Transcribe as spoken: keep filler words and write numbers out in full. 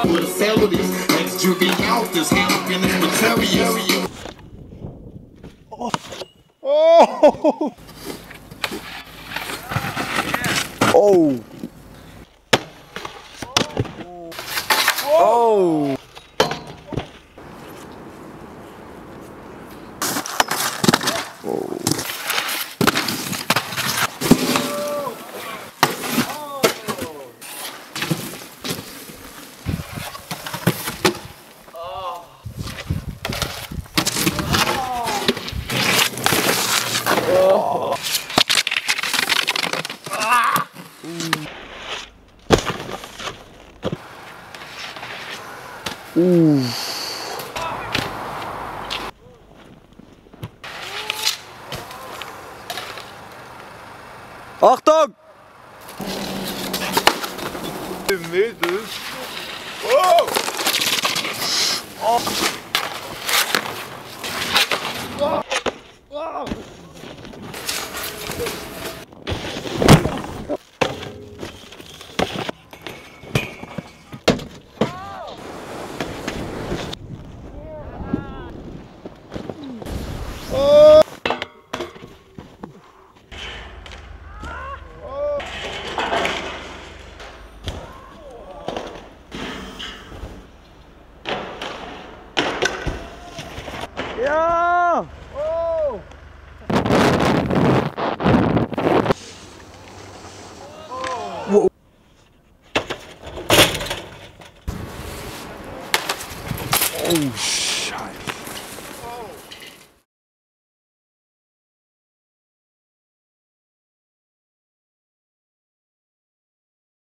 with a cell of these ex-juvenile, handle finished material. Oh! Oh! Oh! Oh! Oeh. Achtung! Mädels. Oh! Oh! Oh! Oh! Ja! Oh! Oh! Oh!